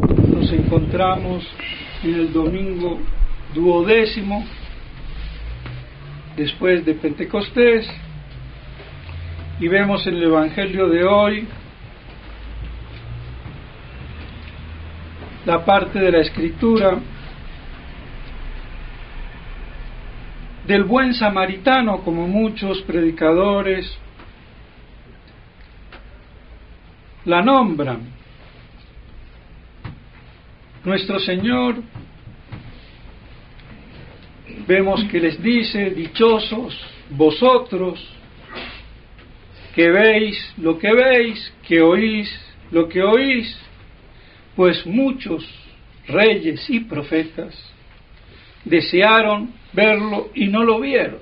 Nos encontramos en el domingo 12º después de Pentecostés y vemos en el Evangelio de hoy la parte de la Escritura del buen samaritano, como muchos predicadores la nombran. Nuestro Señor, vemos que les dice: dichosos vosotros que veis lo que veis, que oís lo que oís, pues muchos reyes y profetas desearon verlo y no lo vieron.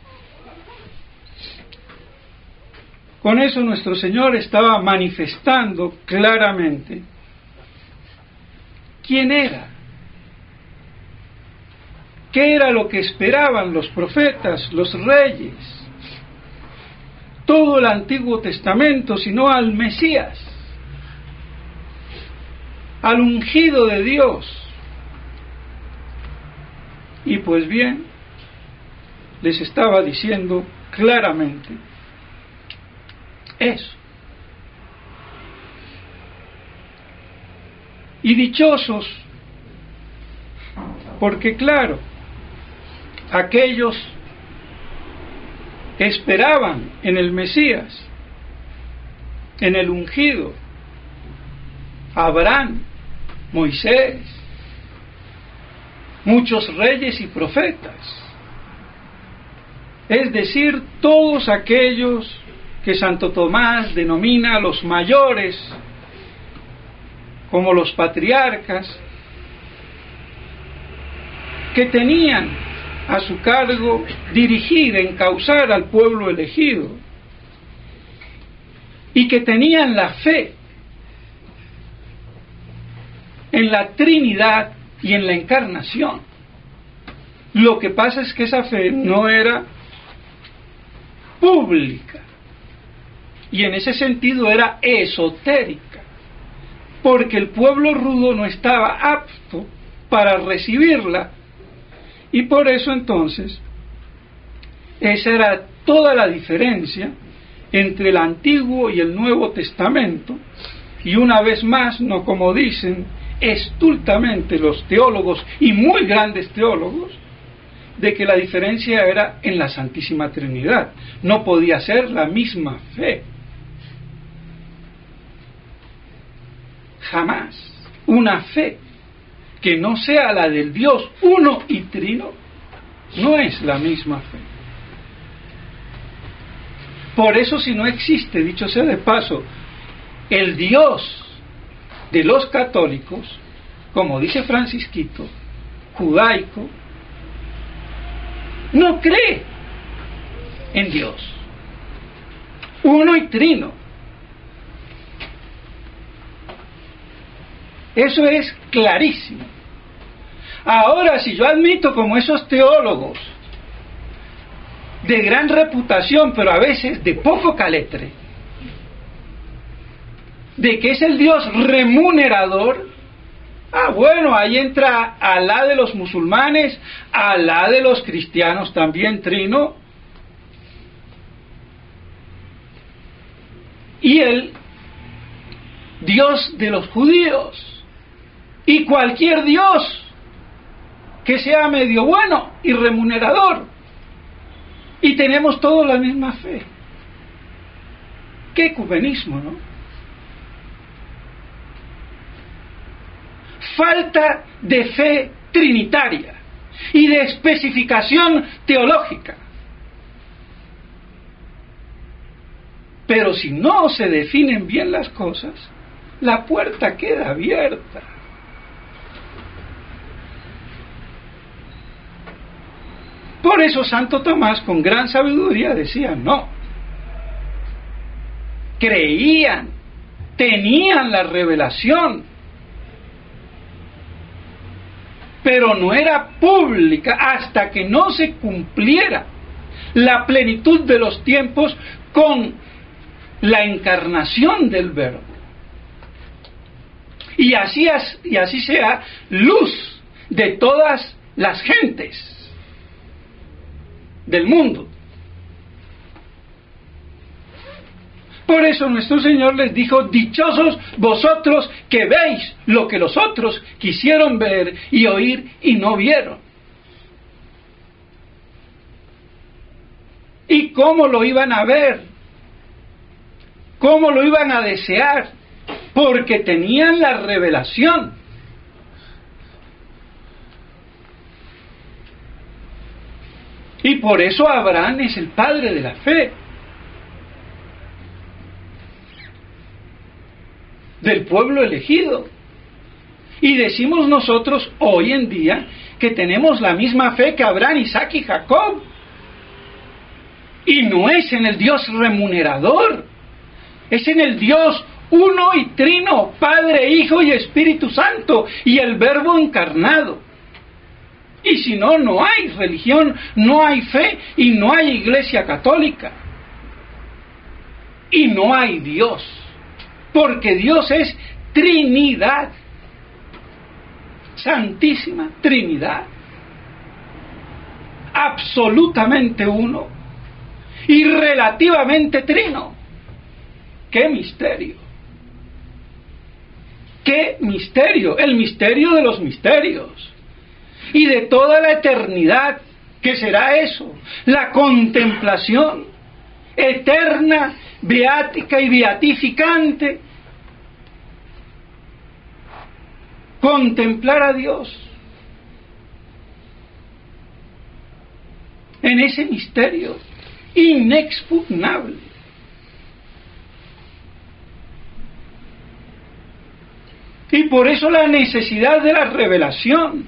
Con eso nuestro Señor estaba manifestando claramente quién era, qué era lo que esperaban los profetas, los reyes, todo el Antiguo Testamento, sino al Mesías, al ungido de Dios. Y pues bien, les estaba diciendo claramente eso. Y dichosos, porque claro, aquellos que esperaban en el Mesías, en el ungido, Abraham, Moisés, muchos reyes y profetas, es decir, todos aquellos que Santo Tomás denomina los mayores, como los patriarcas, que tenían a su cargo dirigir, encauzar al pueblo elegido, y que tenían la fe en la Trinidad y en la encarnación. Lo que pasa es que esa fe no era pública, y en ese sentido era esotérica, porque el pueblo rudo no estaba apto para recibirla, y por eso entonces esa era toda la diferencia entre el Antiguo y el Nuevo Testamento. Y una vez más, no como dicen estultamente los teólogos, y muy grandes teólogos, de que la diferencia era en la Santísima Trinidad. No podía ser la misma fe. Jamás una fe que no sea la del Dios uno y trino no es la misma fe. Por eso, si no existe, dicho sea de paso, el Dios de los católicos, como dice Francisquito, judaico, no cree en Dios uno y trino. Eso es clarísimo. Ahora, si yo admito, como esos teólogos de gran reputación, pero a veces de poco caletre, de que es el Dios remunerador, bueno, ahí entra Alá de los musulmanes, Alá de los cristianos también, trino, y el Dios de los judíos, y cualquier Dios que sea medio bueno y remunerador, y tenemos todos la misma fe. ¡Qué ecumenismo!, ¿no? Falta de fe trinitaria y de especificación teológica. Pero si no se definen bien las cosas, la puerta queda abierta. Por eso Santo Tomás, con gran sabiduría, decía: no. Creían, tenían la revelación, pero no era pública hasta que no se cumpliera la plenitud de los tiempos con la encarnación del Verbo. y así sea luz de todas las gentes del mundo. Por eso nuestro Señor les dijo: dichosos vosotros que veis lo que los otros quisieron ver y oír y no vieron. ¿Y cómo lo iban a ver? ¿Cómo lo iban a desear? Porque tenían la revelación. Y por eso Abraham es el padre de la fe, del pueblo elegido. Y decimos nosotros hoy en día que tenemos la misma fe que Abraham, Isaac y Jacob. Y no es en el Dios remunerador, es en el Dios uno y trino, Padre, Hijo y Espíritu Santo, y el Verbo encarnado. Y si no, no hay religión, no hay fe y no hay iglesia católica. Y no hay Dios, porque Dios es Trinidad, Santísima Trinidad, absolutamente uno y relativamente trino. ¡Qué misterio! ¡Qué misterio! El misterio de los misterios y de toda la eternidad. ¿Qué será eso? La contemplación eterna, beática y beatificante. Contemplar a Dios en ese misterio inexpugnable. Y por eso la necesidad de la revelación,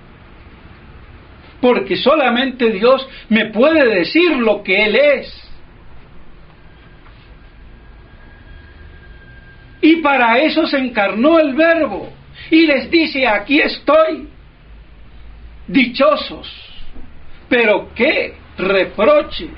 porque solamente Dios me puede decir lo que Él es. Y para eso se encarnó el Verbo y les dice: aquí estoy, dichosos. Pero qué reproche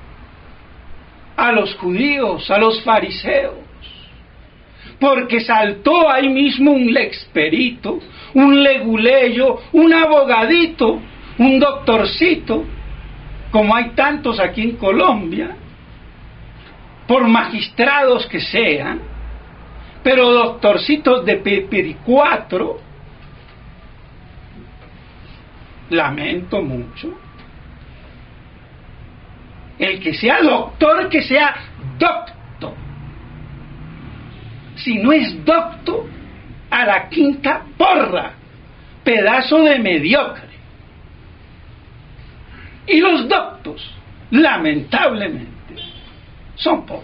a los judíos, a los fariseos, porque saltó ahí mismo un lexperito, un leguleyo, un abogadito, un doctorcito, como hay tantos aquí en Colombia, por magistrados que sean, pero doctorcitos de pepericuatro, lamento mucho. El que sea doctor, que sea docto. Si no es docto, a la quinta porra, pedazo de mediocre. Y los doctos, lamentablemente, son pocos.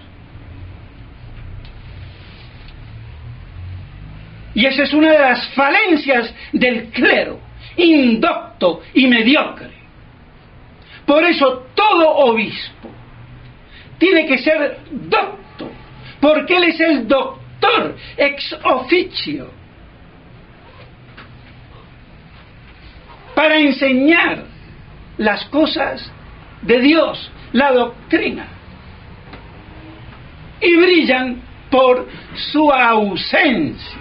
Y esa es una de las falencias del clero, indocto y mediocre. Por eso todo obispo tiene que ser docto, porque él es el doctor ex officio, para enseñar las cosas de Dios, la doctrina, y brillan por su ausencia.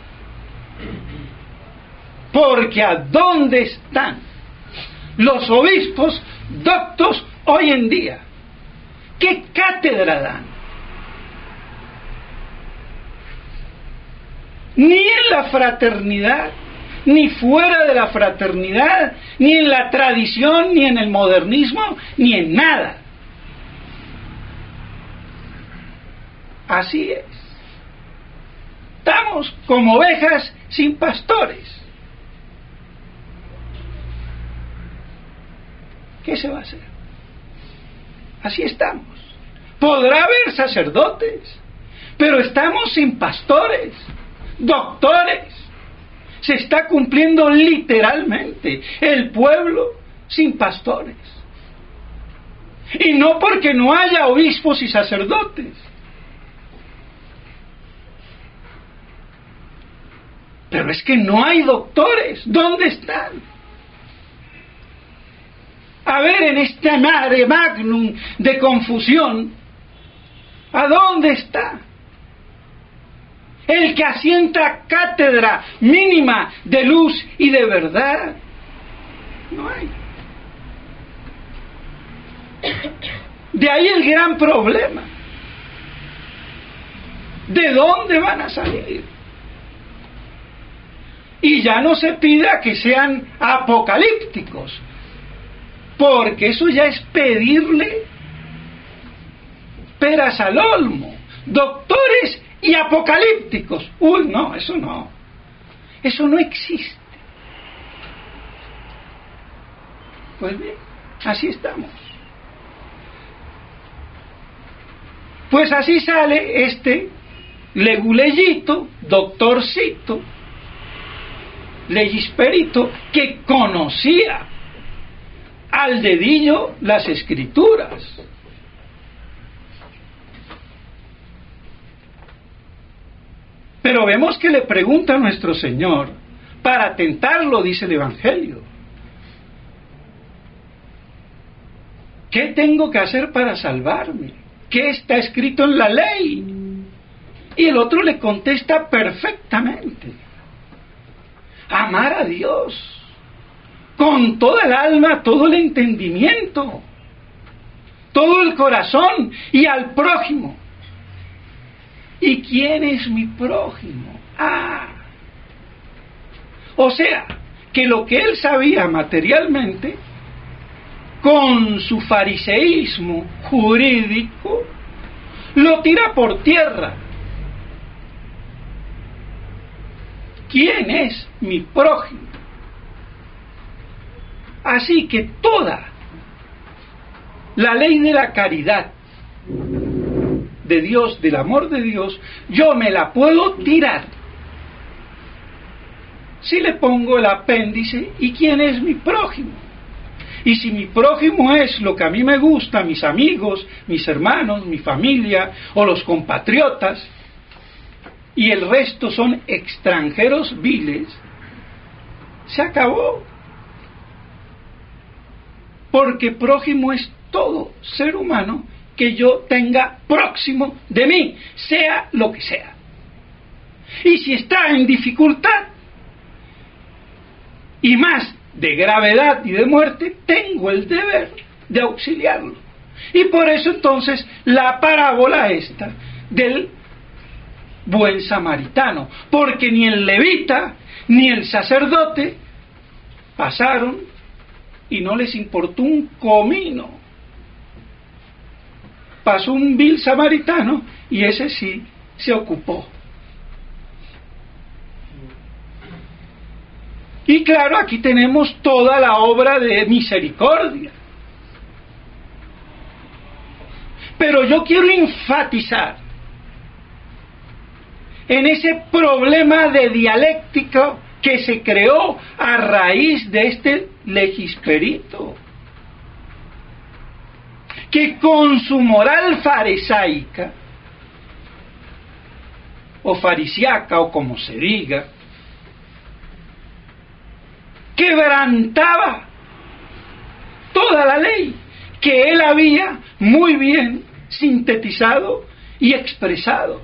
Porque ¿a dónde están los obispos doctos hoy en día? ¿Qué cátedra dan? Ni en la fraternidad, ni fuera de la fraternidad, ni en la tradición, ni en el modernismo, ni en nada. Así es. Estamos como ovejas sin pastores. ¿Qué se va a hacer? Así estamos. Podrá haber sacerdotes, pero estamos sin pastores, doctores. Se está cumpliendo literalmente el pueblo sin pastores. Y no porque no haya obispos y sacerdotes, pero es que no hay doctores. ¿Dónde están? A ver, en este mare magnum de confusión, ¿a dónde está? el que asienta cátedra mínima de luz y de verdad. No hay. De ahí el gran problema. ¿De dónde van a salir? Y ya no se pida que sean apocalípticos, porque eso ya es pedirle peras al olmo. Doctores y apocalípticos. Uy, no, eso no. Eso no existe. Pues bien, así estamos. Pues así sale este leguleyito, doctorcito, legisperito, que conocía al dedillo las escrituras. Pero vemos que le pregunta a nuestro Señor, para tentarlo, dice el Evangelio: ¿qué tengo que hacer para salvarme? ¿Qué está escrito en la ley? Y el otro le contesta perfectamente: amar a Dios con toda el alma, todo el entendimiento, todo el corazón, y al prójimo. ¿Y quién es mi prójimo? O sea, que lo que él sabía materialmente, con su fariseísmo jurídico, lo tira por tierra. ¿Quién es mi prójimo? Así que toda la ley de la caridad de Dios, del amor de Dios, yo me la puedo tirar si le pongo el apéndice: ¿y quién es mi prójimo? Y si mi prójimo es lo que a mí me gusta, mis amigos, mis hermanos, mi familia o los compatriotas, y el resto son extranjeros viles, se acabó. Porque prójimo es todo ser humano que yo tenga próximo de mí, sea lo que sea. Y si está en dificultad, y más de gravedad y de muerte, tengo el deber de auxiliarlo. Y por eso entonces la parábola esta del buen samaritano, porque ni el levita ni el sacerdote pasaron y no les importó un comino. Pasó un vil samaritano y ese sí se ocupó. Y claro, aquí tenemos toda la obra de misericordia. Pero yo quiero enfatizar en ese problema de dialéctica que se creó a raíz de este legisperito, que con su moral farisaica o farisiaca, o como se diga, quebrantaba toda la ley que él había muy bien sintetizado y expresado,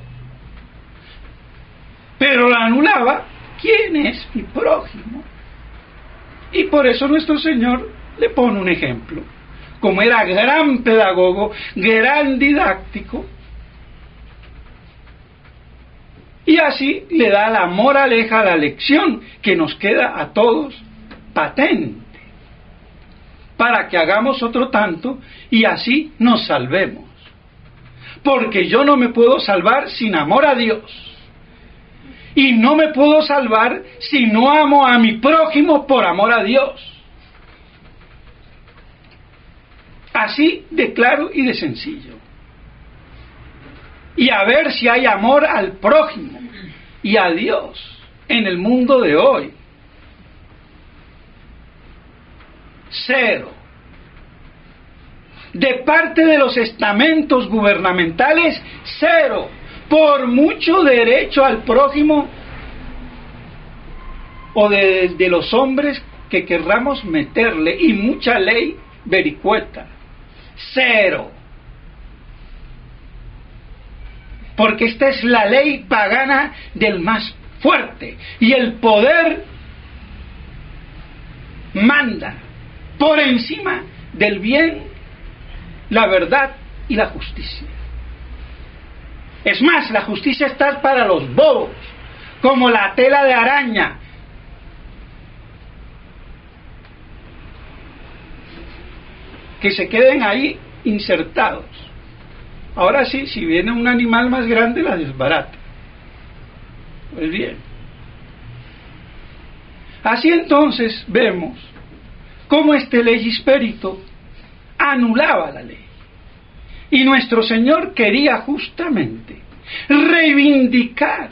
pero la anulaba. ¿Quién es mi prójimo? Y por eso nuestro Señor le pone un ejemplo. Como era gran pedagogo, gran didáctico, y así le da la moraleja a la lección que nos queda a todos patente, para que hagamos otro tanto y así nos salvemos. Porque yo no me puedo salvar sin amor a Dios, y no me puedo salvar si no amo a mi prójimo por amor a Dios. Así de claro y de sencillo. Y a ver si hay amor al prójimo y a Dios en el mundo de hoy. Cero. De parte de los estamentos gubernamentales, cero. Por mucho derecho al prójimo o de los hombres que querramos meterle, y mucha ley vericueta, cero. porque esta es la ley pagana del más fuerte, y el poder manda por encima del bien, la verdad y la justicia. Es más, la justicia está para los bobos, como la tela de araña. Que se queden ahí insertados. Ahora sí, si viene un animal más grande, la desbarata. Pues bien. Así entonces vemos cómo este legispérito anulaba la ley. Y nuestro Señor quería justamente reivindicar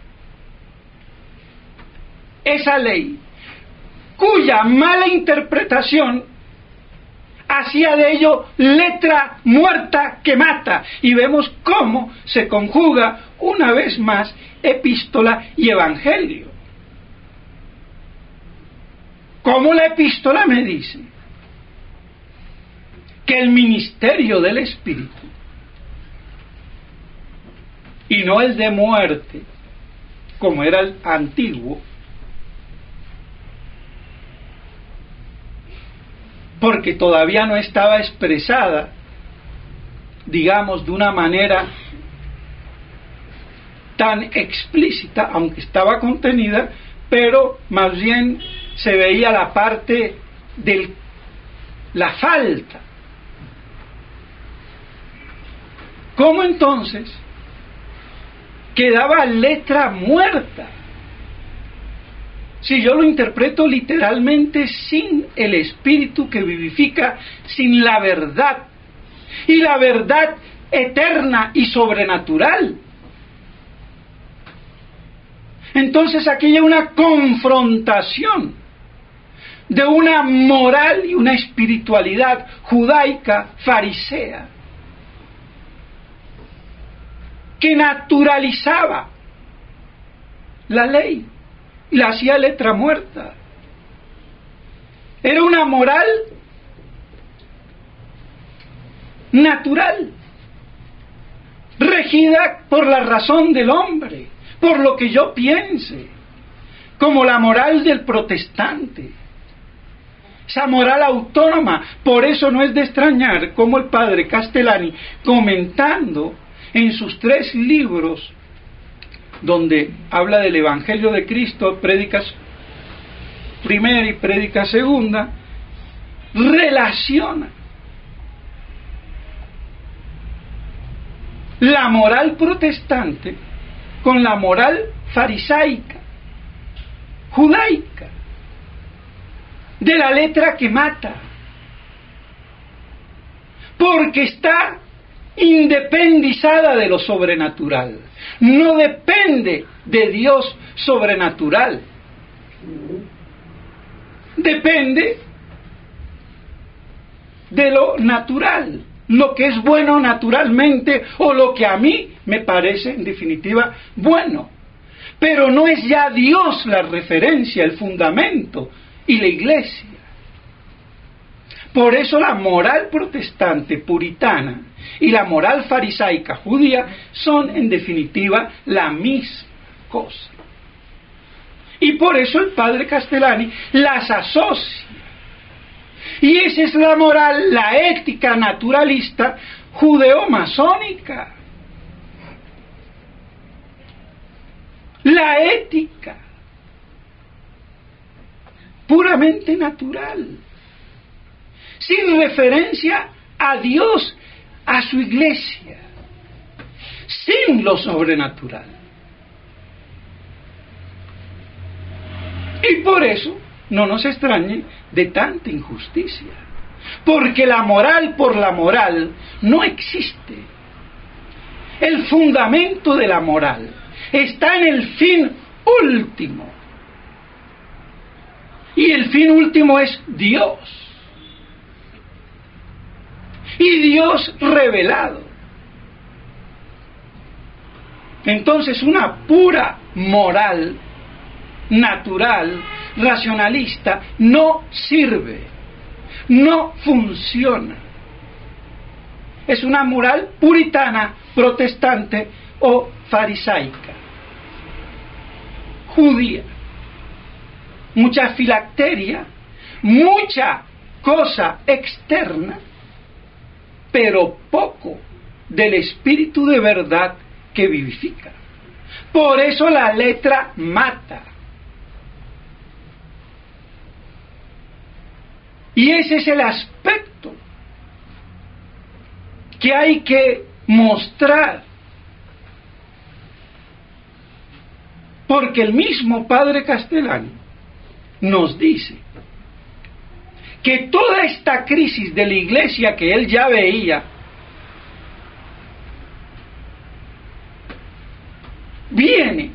esa ley, cuya mala interpretación hacía de ello letra muerta que mata. Y vemos cómo se conjuga una vez más epístola y evangelio. Cómo la epístola me dice que el ministerio del Espíritu, y no el de muerte, como era el antiguo, porque todavía no estaba expresada, digamos, de una manera tan explícita, aunque estaba contenida, pero más bien se veía la parte de la falta. ¿Cómo entonces quedaba letra muerta? Si yo lo interpreto literalmente, sin el Espíritu que vivifica, sin la verdad, y la verdad eterna y sobrenatural. Entonces aquí hay una confrontación de una moral y una espiritualidad judaica farisea que naturalizaba la ley y la hacía letra muerta. Era una moral natural, regida por la razón del hombre, por lo que yo piense, como la moral del protestante, esa moral autónoma. Por eso no es de extrañar cómo el padre Castellani, comentando en sus 3 libros, donde habla del Evangelio de Cristo, prédicas primera y prédica segunda, relaciona la moral protestante con la moral farisaica, judaica, de la letra que mata, porque está independizada de lo sobrenatural, no depende de Dios sobrenatural, depende de lo natural, lo que es bueno naturalmente, o lo que a mí me parece en definitiva bueno, pero no es ya Dios la referencia, el fundamento y la iglesia. Por eso la moral protestante puritana y la moral farisaica judía son en definitiva la misma cosa. Y por eso el padre Castellani las asocia. Y esa es la moral, la ética naturalista judeo-masónica. La ética puramente natural, sin referencia a Dios, a su iglesia, sin lo sobrenatural. Y por eso no nos extrañe de tanta injusticia, porque la moral por la moral no existe. El fundamento de la moral está en el fin último, y el fin último es Dios, y Dios revelado. Entonces una pura moral natural, racionalista, no sirve, no funciona. Es una moral puritana, protestante, o farisaica, judía, mucha filacteria, mucha cosa externa, pero poco del espíritu de verdad que vivifica. Por eso la letra mata. Y ese es el aspecto que hay que mostrar. Porque el mismo padre Castellani nos dice que toda esta crisis de la iglesia que él ya veía viene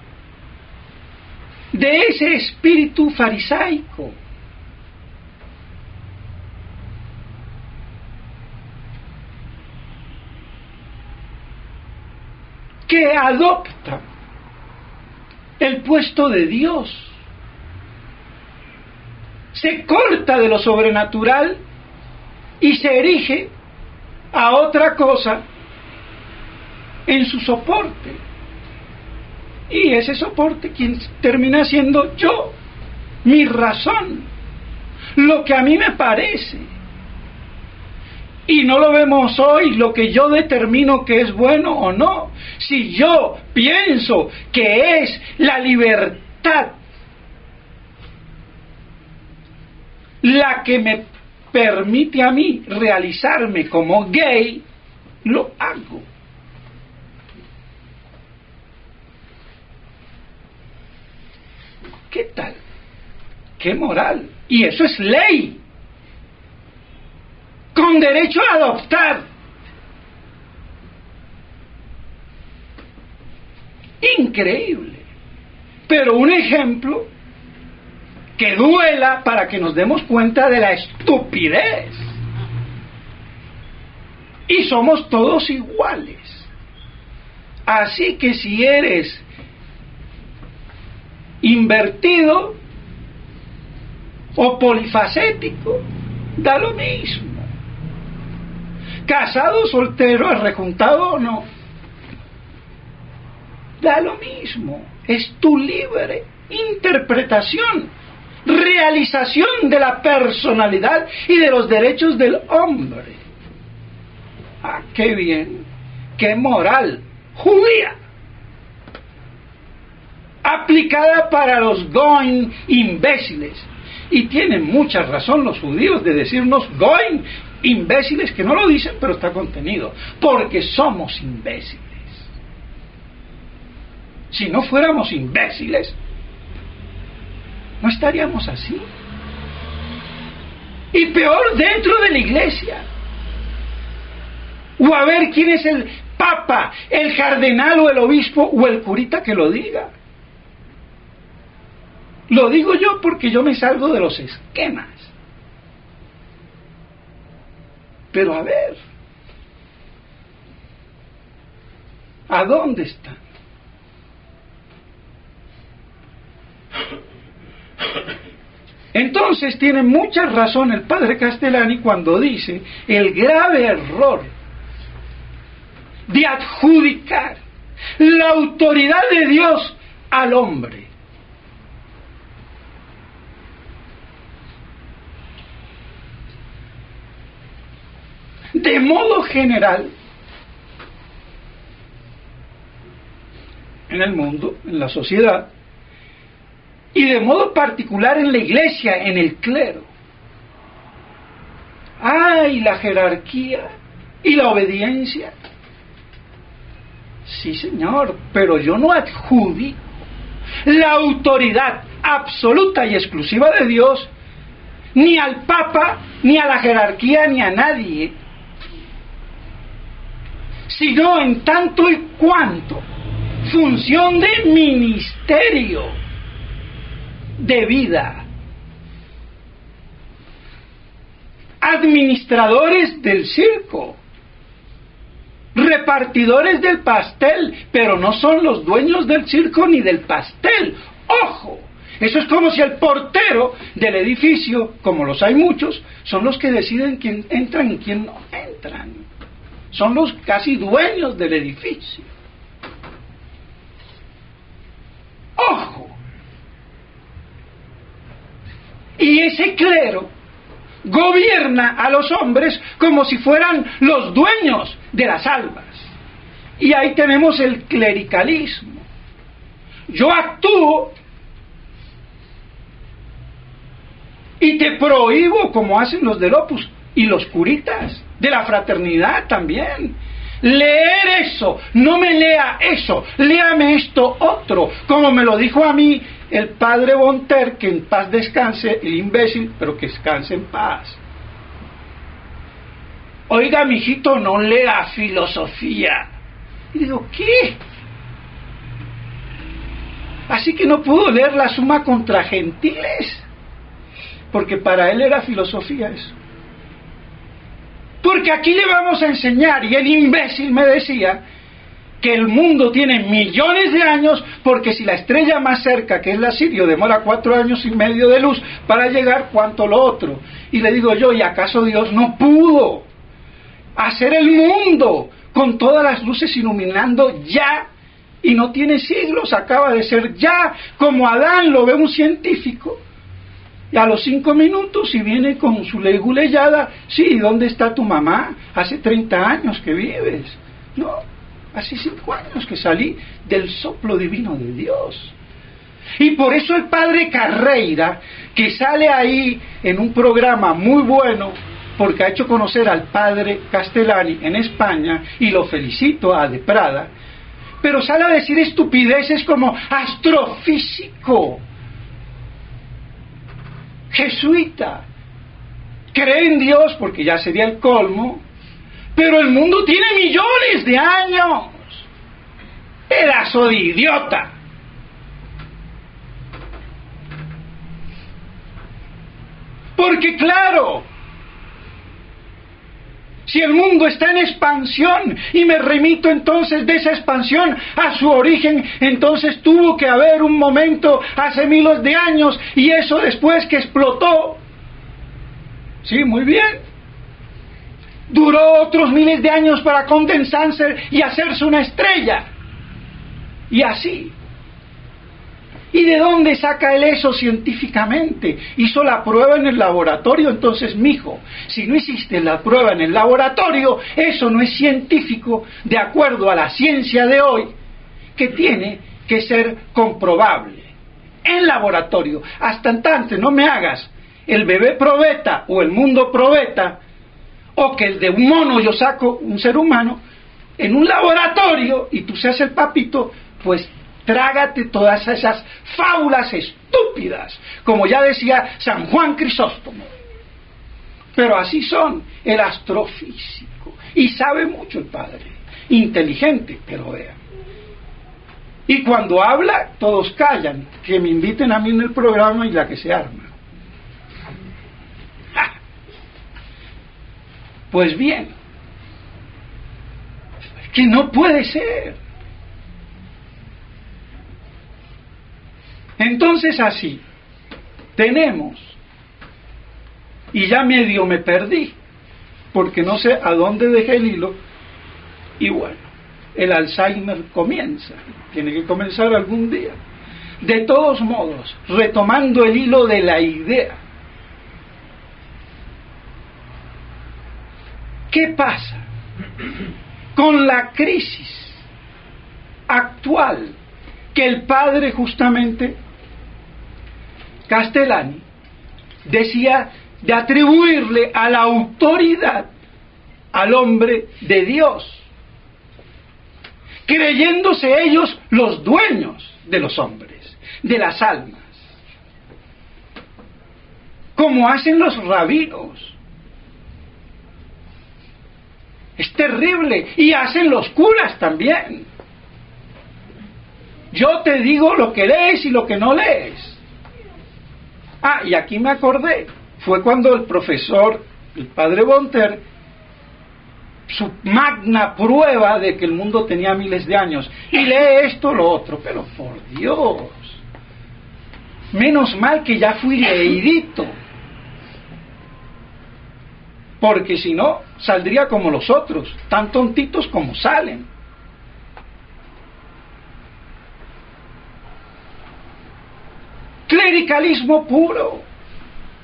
de ese espíritu farisaico que adopta el puesto de Dios, se corta de lo sobrenatural y se erige a otra cosa en su soporte. Y ese soporte, quien termina siendo yo, mi razón, lo que a mí me parece. Y no lo vemos hoy, lo que yo determino que es bueno o no. Si yo pienso que es la libertad la que me permite a mí realizarme como gay, lo hago. ¿Qué tal? ¿Qué moral? Y eso es ley, con derecho a adoptar. Increíble. Pero un ejemplo que duela para que nos demos cuenta de la estupidez. Y somos todos iguales. Así que si eres invertido o polifacético, da lo mismo. Casado, soltero, rejuntado o no, da lo mismo. Es tu libre interpretación, realización de la personalidad y de los derechos del hombre. Ah, qué bien, qué moral judía, aplicada para los goim imbéciles. Y tienen mucha razón los judíos de decirnos goim imbéciles, que no lo dicen, pero está contenido, porque somos imbéciles. Si no fuéramos imbéciles, no estaríamos así. Y peor, dentro de la iglesia. O a ver quién es el papa, el cardenal o el obispo o el curita que lo diga. Lo digo yo porque yo me salgo de los esquemas. Pero a ver, ¿a dónde están? Entonces tiene mucha razón el padre Castellani cuando dice el grave error de adjudicar la autoridad de Dios al hombre. De modo general, en el mundo, en la sociedad, y de modo particular en la iglesia, en el clero. ¡Ay, la jerarquía y la obediencia! Sí, señor, pero yo no adjudico la autoridad absoluta y exclusiva de Dios ni al Papa, ni a la jerarquía, ni a nadie, sino en tanto y cuanto función de ministerio de vida, administradores del circo, repartidores del pastel, pero no son los dueños del circo ni del pastel. ¡Ojo! Eso es como si el portero del edificio, como los hay muchos, son los que deciden quién entran y quién no entran. Son los casi dueños del edificio. Y ese clero gobierna a los hombres como si fueran los dueños de las almas. Y ahí tenemos el clericalismo. Yo actúo y te prohíbo, como hacen los del Opus y los curitas de la fraternidad también, leer eso. No me lea eso, léame esto otro, como me lo dijo a mí el padre Bonter, que en paz descanse, el imbécil, pero que descanse en paz. Oiga, mijito, no lea filosofía. Y digo, ¿qué? Así que no pudo leer la Suma contra Gentiles, porque para él era filosofía eso. Porque aquí le vamos a enseñar, y el imbécil me decía que el mundo tiene millones de años, porque si la estrella más cerca, que es la Sirio, demora 4 años y medio de luz para llegar, ¿cuánto lo otro? Y le digo yo, ¿y acaso Dios no pudo hacer el mundo con todas las luces iluminando ya? Y no tiene siglos, acaba de ser ya, como Adán lo ve un científico. Y a los 5 minutos, y viene con su leguleyada, sí, ¿dónde está tu mamá? Hace 30 años que vives. No, hace 5 años que salí del soplo divino de Dios. Y por eso el padre Carreira, que sale ahí en un programa muy bueno, porque ha hecho conocer al padre Castellani en España, y lo felicito a De Prada, pero sale a decir estupideces como astrofísico, jesuita, cree en Dios, porque ya sería el colmo, pero el mundo tiene millones de años. Pedazo de idiota. Porque claro, si el mundo está en expansión, y me remito entonces de esa expansión a su origen, entonces tuvo que haber un momento hace miles de años, y eso después que explotó. Sí, muy bien. Duró otros miles de años para condensarse y hacerse una estrella. Y así. ¿Y de dónde saca él eso científicamente? Hizo la prueba en el laboratorio. Entonces, mijo, si no hiciste la prueba en el laboratorio, eso no es científico de acuerdo a la ciencia de hoy, que tiene que ser comprobable en laboratorio. Hasta entonces no me hagas el bebé probeta o el mundo probeta, o que el de un mono yo saco un ser humano en un laboratorio y tú seas el papito. Pues trágate todas esas fábulas estúpidas, como ya decía San Juan Crisóstomo. Pero así son, el astrofísico, y sabe mucho el padre, inteligente, pero vean. Y cuando habla, todos callan, que me inviten a mí en el programa y la que se arma. ¡Ja! Pues bien, que no puede ser. Entonces así, tenemos, y ya medio me perdí, porque no sé a dónde dejé el hilo, y bueno, el Alzheimer comienza, tiene que comenzar algún día. De todos modos, retomando el hilo de la idea, ¿qué pasa con la crisis actual que el padre justamente Castellani decía de atribuirle a la autoridad al hombre de Dios, creyéndose ellos los dueños de los hombres, de las almas, como hacen los rabinos? Es terrible, y hacen los curas también. Yo te digo lo que lees y lo que no lees. Ah, y aquí me acordé, fue cuando el profesor, el padre Bonter, su magna prueba de que el mundo tenía miles de años, y lee esto, lo otro, pero por Dios, menos mal que ya fui leidito, porque si no, saldría como los otros, tan tontitos como salen. Clericalismo puro.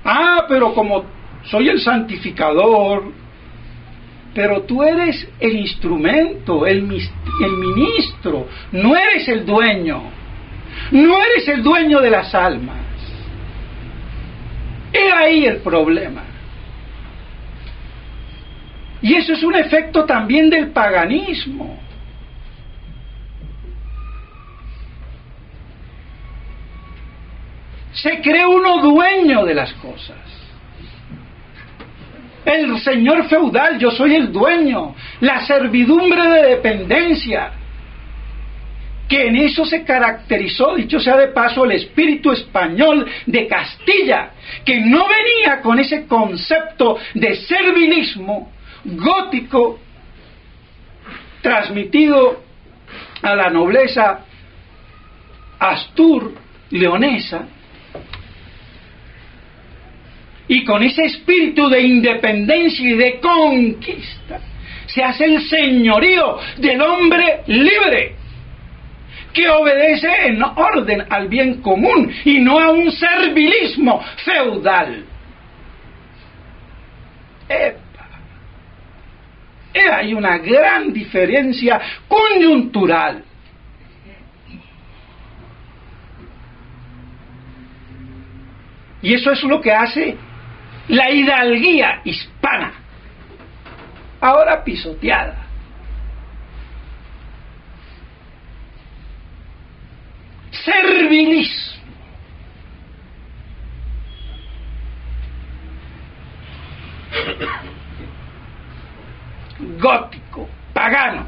Pero como soy el santificador, pero tú eres el instrumento, el ministro, no eres el dueño, no eres el dueño de las almas. He ahí el problema. Y eso es un efecto también del paganismo. Se cree uno dueño de las cosas. El señor feudal, yo soy el dueño. La servidumbre de dependencia. Que en eso se caracterizó, dicho sea de paso, el espíritu español de Castilla, que no venía con ese concepto de servilismo gótico transmitido a la nobleza astur leonesa, y con ese espíritu de independencia y de conquista se hace el señorío del hombre libre, que obedece en orden al bien común y no a un servilismo feudal. Hay una gran diferencia coyuntural. Y eso es lo que hace la hidalguía hispana, ahora pisoteada. Servilismo. Gótico, pagano.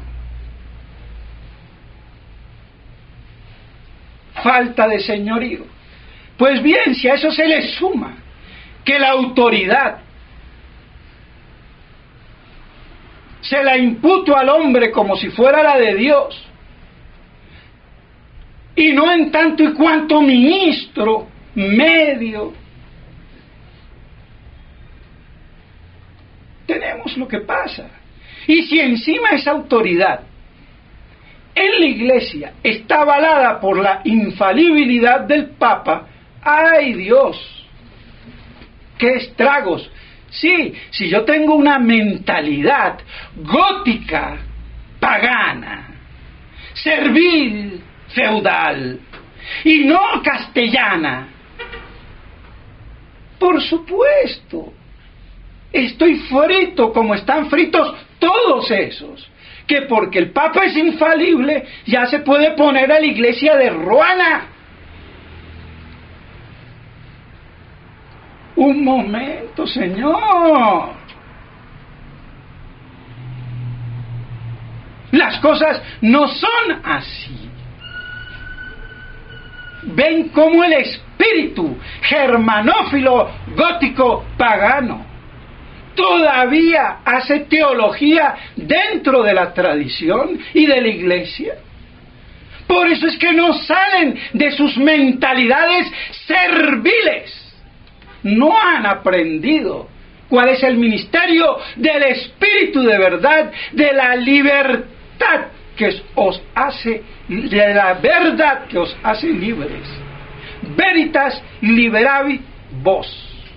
Falta de señorío. Pues bien, si a eso se le suma que la autoridad se la imputo al hombre como si fuera la de Dios, y no en tanto y cuanto ministro, medio, tenemos lo que pasa. Y si encima esa autoridad en la Iglesia está avalada por la infalibilidad del Papa, ¡ay Dios! ¡Qué estragos! Sí, si yo tengo una mentalidad gótica, pagana, servil, feudal, y no castellana, por supuesto, estoy frito como están fritos todos esos, que porque el Papa es infalible, ya se puede poner a la Iglesia de ruana. Un momento, señor. Las cosas no son así. Ven cómo el espíritu germanófilo, gótico, pagano, todavía hace teología dentro de la tradición y de la Iglesia. Por eso es que no salen de sus mentalidades serviles. No han aprendido cuál es el ministerio del Espíritu de verdad, de la libertad que os hace, de la verdad que os hace libres. Veritas liberavit vos.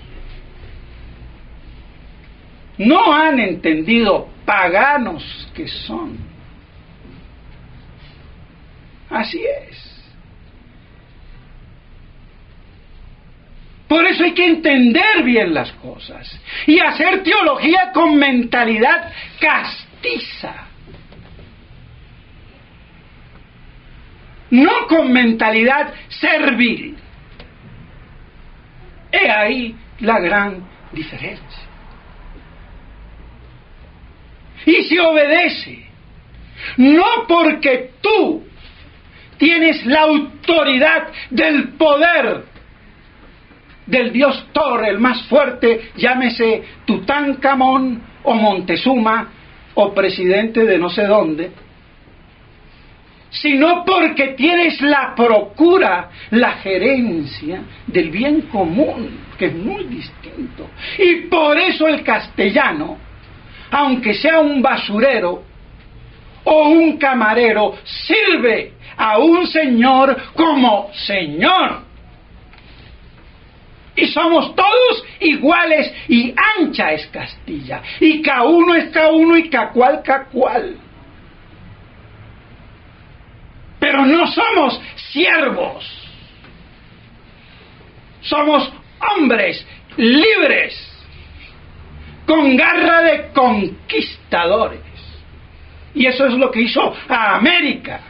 No han entendido, paganos que son. Así es. Por eso hay que entender bien las cosas y hacer teología con mentalidad castiza, no con mentalidad servil. He ahí la gran diferencia. Y se obedece, no porque tú tienes la autoridad del poder del dios Thor, el más fuerte, llámese Tutankamón o Montezuma o presidente de no sé dónde, sino porque tienes la procura, la gerencia del bien común, que es muy distinto. Y por eso el castellano, aunque sea un basurero o un camarero, sirve a un señor como señor. Y somos todos iguales y ancha es Castilla. Y ca uno es ca uno y ca cual ca cual. Pero no somos siervos. Somos hombres libres, con garra de conquistadores. Y eso es lo que hizo a América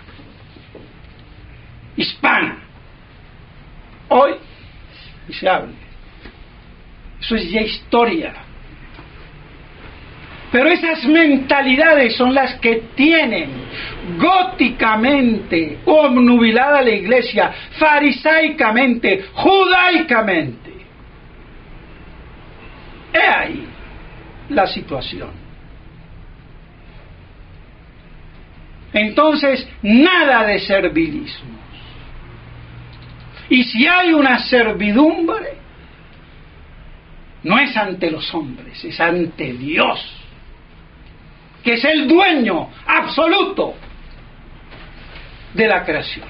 hispana. Hoy se habla. Eso es ya historia. Pero esas mentalidades son las que tienen góticamente obnubilada la iglesia, farisaicamente, judaicamente. He ahí la situación. Entonces, nada de servilismos. Y si hay una servidumbre, no es ante los hombres, es ante Dios, que es el dueño absoluto de la creación.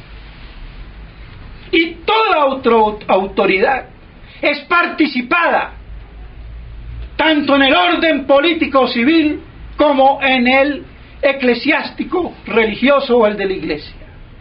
Y toda autoridad es participada tanto en el orden político o civil como en el eclesiástico, religioso o el de la iglesia.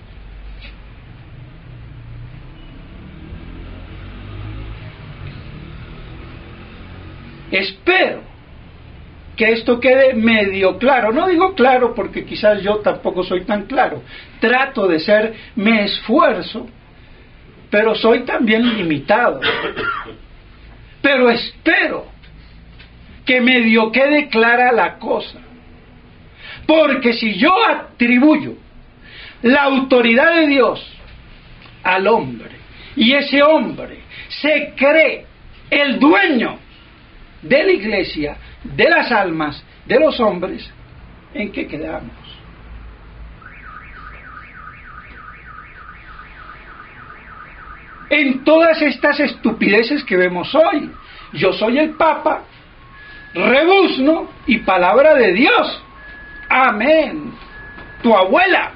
Espero que esto quede medio claro. No digo claro porque quizás yo tampoco soy tan claro. Trato de ser, me esfuerzo, pero soy también limitado. Pero espero que medio quede clara la cosa. Porque si yo atribuyo la autoridad de Dios al hombre, y ese hombre se cree el dueño de la iglesia, de las almas, de los hombres, ¿en qué quedamos? En todas estas estupideces que vemos hoy. Yo soy el Papa, rebuzno y palabra de Dios. Amén. Tu abuela.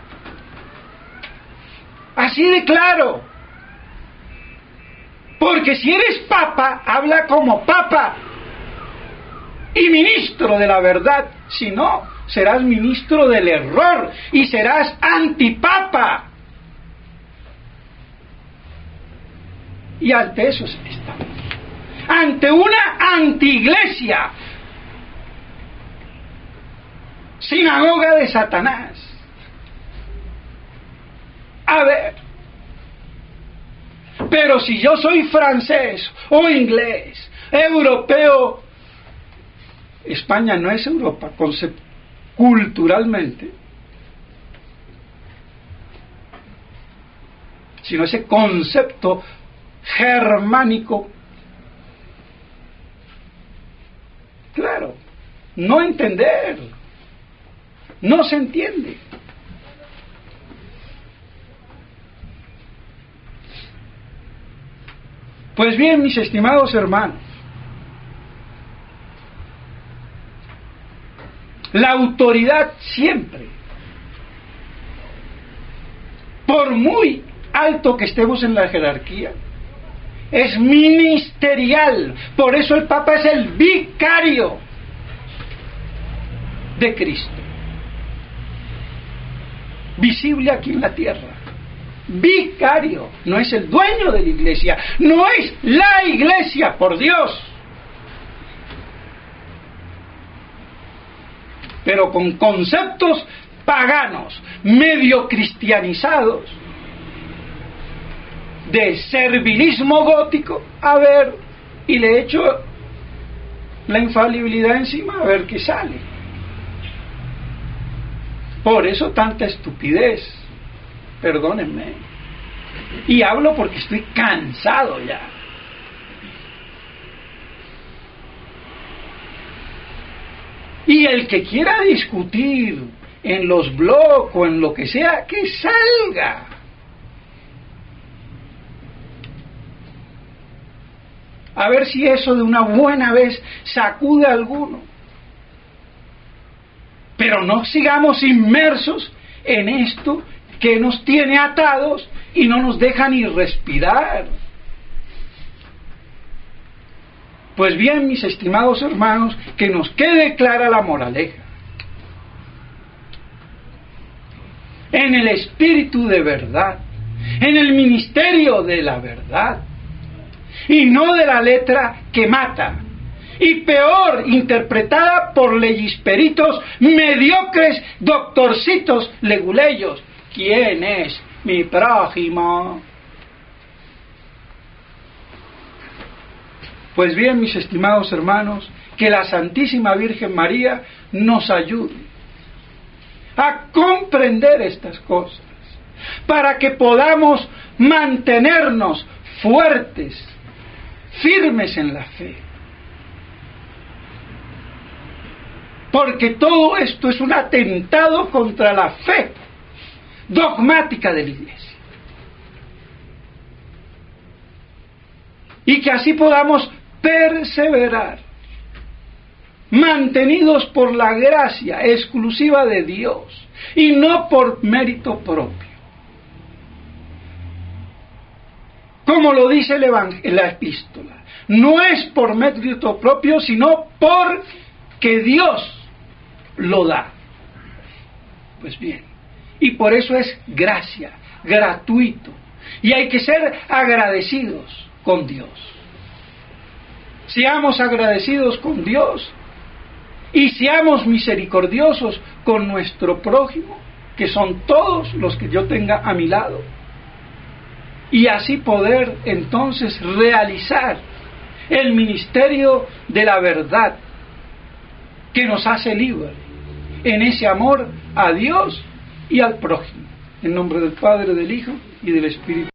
Así de claro. Porque si eres Papa, habla como Papa y ministro de la verdad. Si no, serás ministro del error y serás antipapa. Y ante eso estamos. Ante una antiiglesia, sinagoga de Satanás. A ver, pero si yo soy francés o inglés, europeo, España no es Europa culturalmente, sino ese concepto germánico. Claro, no entender, no se entiende. Pues bien, mis estimados hermanos, la autoridad siempre, por muy alto que estemos en la jerarquía, es ministerial. Por eso el Papa es el vicario de Cristo, visible aquí en la tierra. Vicario, no es el dueño de la iglesia, no es la iglesia, por Dios. Pero con conceptos paganos, medio cristianizados, de servilismo gótico, a ver, y le echo la infalibilidad encima, a ver qué sale. Por eso tanta estupidez, perdónenme, y hablo porque estoy cansado ya. Y el que quiera discutir en los blogs o en lo que sea, que salga. A ver si eso de una buena vez sacude a alguno. Pero no sigamos inmersos en esto que nos tiene atados y no nos deja ni respirar. Pues bien, mis estimados hermanos, que nos quede clara la moraleja. En el espíritu de verdad, en el ministerio de la verdad, y no de la letra que mata, y peor, interpretada por legisperitos mediocres, doctorcitos leguleyos. ¿Quién es mi prójimo? Pues bien, mis estimados hermanos, que la Santísima Virgen María nos ayude a comprender estas cosas, para que podamos mantenernos fuertes, firmes en la fe. Porque todo esto es un atentado contra la fe dogmática de la Iglesia. Y que así podamos perseverar, mantenidos por la gracia exclusiva de Dios y no por mérito propio. Como lo dice la epístola, no es por mérito propio, sino porque Dios lo da. Pues bien, y por eso es gracia, gratuito, y hay que ser agradecidos con Dios. Seamos agradecidos con Dios y seamos misericordiosos con nuestro prójimo, que son todos los que yo tenga a mi lado, y así poder entonces realizar el ministerio de la verdad que nos hace libres en ese amor a Dios y al prójimo. En nombre del Padre, del Hijo y del Espíritu